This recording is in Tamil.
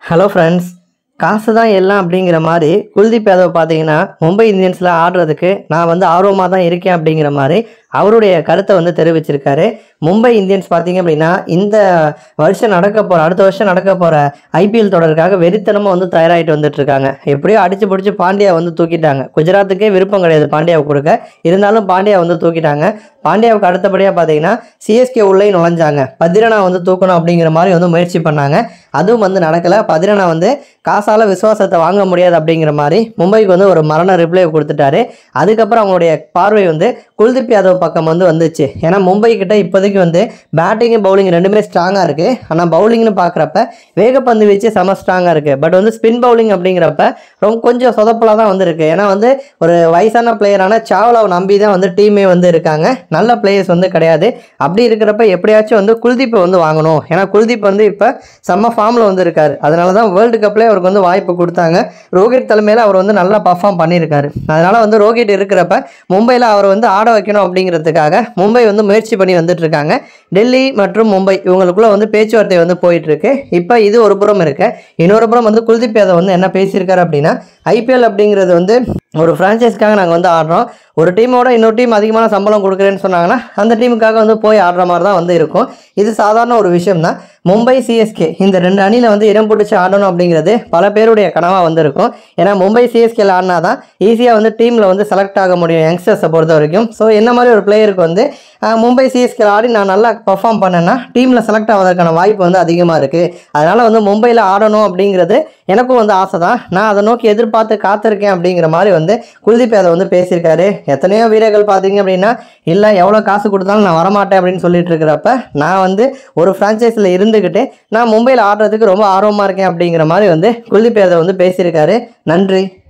ஹலோ ஃப்ரெண்ட்ஸ், காசு தான் எல்லாம் அப்படிங்கிற மாதிரி குல்தீப் யாதவ் பார்த்தீங்கன்னா மும்பை இந்தியன்ஸில் ஆடுறதுக்கு நான் வந்து ஆர்வமாக தான் இருக்கேன் அப்படிங்கிற மாதிரி அவருடைய கருத்தை வந்து தெரிவிச்சிருக்காரு. மும்பை இந்தியன்ஸ் பார்த்தீங்க அப்படின்னா இந்த வருஷம் அடுத்த வருஷம் நடக்க போகிற ஐபிஎல் தொடருக்காக வெறித்தனமாக வந்து தயாராகிட்டு வந்துட்டு இருக்காங்க. எப்படியோ அடிச்சு பிடிச்சி பாண்டியா வந்து தூக்கிட்டாங்க. குஜராத்துக்கே விருப்பம் கிடையாது பாண்டியாவை கொடுக்க, இருந்தாலும் பாண்டியா வந்து தூக்கிட்டாங்க. பாண்டியாவுக்கு அடுத்தபடியாக பார்த்தீங்கன்னா சிஎஸ்கே உள்ளே நுழைஞ்சாங்க. பதிரனா வந்து தூக்கணும் அப்படிங்கிற மாதிரி வந்து முயற்சி பண்ணாங்க. அதுவும் வந்து நடக்கலை. பதிரனா வந்து காசால விசுவாசத்தை வாங்க முடியாது அப்படிங்கிற மாதிரி மும்பைக்கு வந்து ஒரு மரண ரிப்ளை கொடுத்துட்டாரு. அதுக்கப்புறம் அவங்களுடைய பார்வை வந்து குல்தீப் யாதவ் பக்கம் வந்து வந்துச்சு. ஏன்னா மும்பை கிட்ட இப்போதைக்கு வந்து பேட்டிங்கு பவுலிங் ரெண்டுமே ஸ்ட்ராங்காக இருக்குது. ஆனால் பவுலிங்னு பார்க்குறப்ப வேகப்பந்து வீச்சு செம ஸ்ட்ராங்காக இருக்குது. பட் வந்து ஸ்பின் பவுலிங் அப்படிங்கிறப்ப ரொம்ப கொஞ்சம் சொதப்பலாக தான் வந்து இருக்குது. ஏன்னா வந்து ஒரு வயசான பிளேயரான சாவ்லாவை நம்பி தான் வந்து டீமே வந்து இருக்காங்க. நல்ல பிளேயர்ஸ் வந்து கிடையாது. அப்படி இருக்கிறப்ப எப்படியாச்சும் வந்து குல்தீப்பை வந்து வாங்கணும். ஏன்னா குல்தீப் வந்து இப்போ செம்ம ஃபார்மில் வந்து இருக்கார். அதனால தான் வேர்ல்டு கப்லேயே அவருக்கு வந்து வாய்ப்பு கொடுத்தாங்க. ரோஹித் தலைமையில் அவர் வந்து நல்லா பர்ஃபார்ம் பண்ணியிருக்காரு. அதனால் வந்து ரோஹித் இருக்கிறப்ப மும்பையில் அவர் வந்து ஆட வைக்கணும் அப்படிங்கிறதுக்காக மும்பை வந்து முயற்சி பண்ணி வந்துட்டு இருக்காங்க. டெல்லி மற்றும் மும்பை இவங்களுக்குள்ள வந்து பேச்சுவார்த்தை வந்து போயிட்டு இருக்கு. இப்போ இது ஒரு புறம் இருக்கு. இன்னொரு புறம் வந்து குல்தீப் யாதவ் வந்து என்ன பேசியிருக்காரு அப்படின்னா, ஐபிஎல் அப்படிங்கிறது வந்து ஒரு ஃப்ரான்ச்சைஸ்க்காக நாங்கள் வந்து ஆடுறோம். ஒரு டீமோட இன்னொரு டீம் அதிகமான சம்பளம் கொடுக்குறேன்னு சொன்னாங்கன்னா அந்த டீமுக்காக வந்து போய் ஆடுற மாதிரி தான் வந்து இருக்கும். இது சாதாரண ஒரு விஷயம் தான். மும்பை சிஎஸ்கே இந்த ரெண்டு அணியில் வந்து இடம் பிடிச்சி ஆடணும் அப்படிங்கிறது பல பேருடைய கனவாக வந்து இருக்கும். ஏன்னா மும்பை சிஎஸ்கேல ஆடினா தான் ஈஸியாக வந்து டீமில் வந்து செலக்ட் ஆக முடியும் யங்ஸ்டர்ஸை பொறுத்த வரைக்கும். ஸோ என்ன மாதிரி ஒரு பிளேயருக்கு வந்து மும்பை சிஎஸ்கே ஆடி நான் நல்லா பர்ஃபார்ம் பண்ணேன்னா டீமில் செலக்ட் ஆவதற்கான வாய்ப்பு வந்து அதிகமாக இருக்குது. அதனால் வந்து மும்பையில் ஆடணும் அப்படிங்கிறது எனக்கும் வந்து ஆசை தான். நான் அதை நோக்கி எதிர்பார்த்து காத்திருக்கேன் அப்படிங்கிற மாதிரி வந்து குல்தீப் யாதவ் வந்து பேசியிருக்காரு. எத்தனையோ வீரர்கள் பார்த்தீங்க அப்படின்னா இல்லை எவ்வளோ காசு கொடுத்தாலும் நான் வரமாட்டேன் அப்படின்னு சொல்லிட்டு இருக்கிறப்ப நான் வந்து ஒரு ஃப்ரான்ச்சைஸில் இருந்துக்கிட்டு நான் மும்பையில் ஆடுறதுக்கு ரொம்ப ஆர்வமாக இருக்கேன் அப்படிங்கிற மாதிரி வந்து குல்தீப் யாதவ் வந்து பேசியிருக்காரு. நன்றி.